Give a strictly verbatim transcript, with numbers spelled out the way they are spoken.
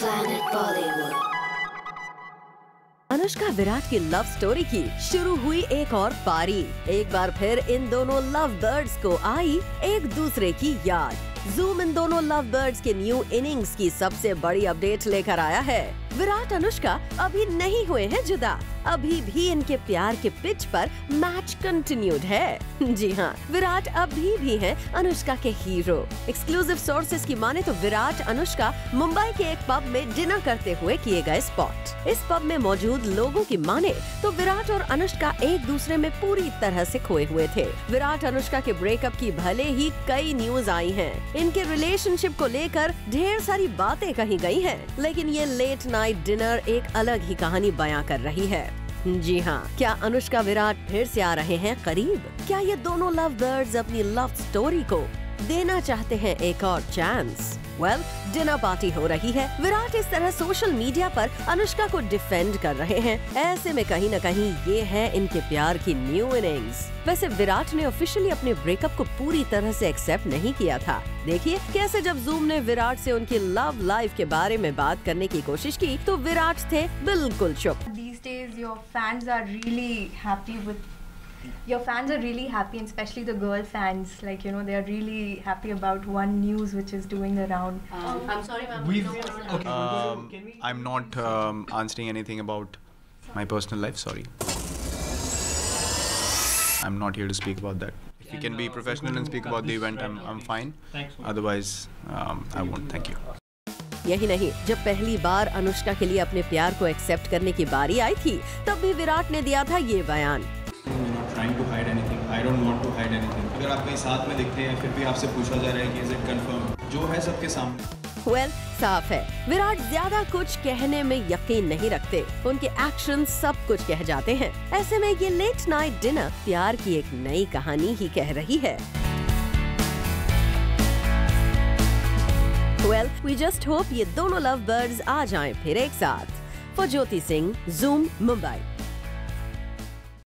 Planet Bollywood। Anushka Virat की love story की शुरू हुई एक और पारी। एक बार फिर इन दोनों लव बर्ड्स को आई एक दूसरे की याद। जूम इन दोनों लव बर्ड्स के न्यू इनिंग्स की सबसे बड़ी अपडेट लेकर आया है। विराट अनुष्का अभी नहीं हुए हैं जुदा, अभी भी इनके प्यार के पिच पर मैच कंटिन्यूड है। जी हाँ, विराट अभी भी हैं अनुष्का के हीरो। एक्सक्लूसिव सोर्सेज की माने तो विराट अनुष्का मुंबई के एक पब में डिनर करते हुए किए गए स्पॉट। इस पब में मौजूद लोगों की माने तो विराट और अनुष्का एक दूसरे में पूरी तरह से खोए हुए थे। विराट अनुष्का के ब्रेकअप की भले ही कई न्यूज आई हैं, इनके रिलेशनशिप को लेकर ढेर सारी बातें कही गई हैं, लेकिन ये लेट नाइट डिनर एक अलग ही कहानी बयां कर रही है। जी हाँ, क्या अनुष्का विराट फिर से आ रहे हैं करीब? क्या ये दोनों लव बर्ड्स अपनी लव स्टोरी को देना चाहते हैं एक और चांस? वेल, डिनर पार्टी हो रही है। विराट इस तरह सोशल मीडिया पर अनुष्का को डिफेंड कर रहे हैं। ऐसे में कहीं न कहीं ये है इनके प्यार की न्यू इनिंग्स। वैसे विराट ने ऑफिशियली अपने ब्रेकअप को पूरी तरह से एक्सेप्ट नहीं किया था। देखिए कैसे जब जूम ने विराट से उनकी लव लाइफ के बारे में बात करने की कोशिश की तो विराट थे बिल्कुल चुप। These days your fans are really happy with Your fans are really happy, and especially the girl fans. Like, you know, they are really happy about one news which is doing around. Um, I'm sorry, ma'am. We've, okay. um, I'm not um, answering anything about my personal life, sorry. I'm not here to speak about that. If you can be professional and speak about the event, I'm, I'm fine. Otherwise, um, I won't. Thank you. यही नहीं, जब पहली बार अनुष्का के लिए अपने प्यार को accept करने की बारी आई थी, तब भी विराट ने दिया था ये बयान। Trying to hide anything. I don't want to hide anything. अगर आप कहीं साथ में दिखते हैं, फिर भी आपसे पूछा जा रहा है कि is it confirmed? जो है सबके सामने। Well, साफ है, विराट ज्यादा कुछ कहने में यकीन नहीं रखते। उनके एक्शन सब कुछ कह जाते हैं। ऐसे में ये लेट नाइट डिनर प्यार की एक नई कहानी ही कह रही है। Well, we just hope ये दोनों लव बर्ड्स आ जाएं फिर एक साथ। For Jyoti Singh, Zoom, Mumbai.